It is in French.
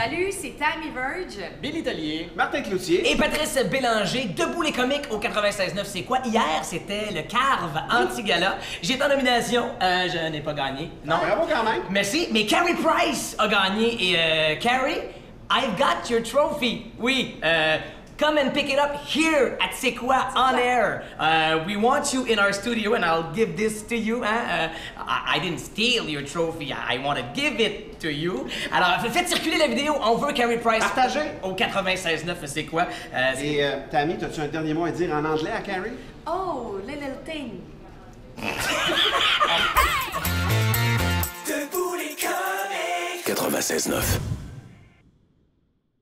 Salut, c'est Tammy Verge. Billy Tellier. Martin Cloutier. Et Patrice Bélanger, debout les comiques au 96.9, c'est quoi? Hier, c'était le Carve anti-gala. J'étais en nomination, je n'ai pas gagné. Non. Bravo quand même. Merci, mais Carrie Price a gagné et Carrie, I've got your trophy. Oui, come and pick it up here at C'est quoi on air. We want you in our studio and I'll give this to you. Hein? I didn't steal your trophy. I want to give it to you. Alors, faites circuler la vidéo. On veut Carrie Price. Partagez. Au 96.9, c'est quoi? Et Tammy, as-tu un dernier mot à dire en anglais à Carrie? Oh, little thing. Debout les comiques. 96.9.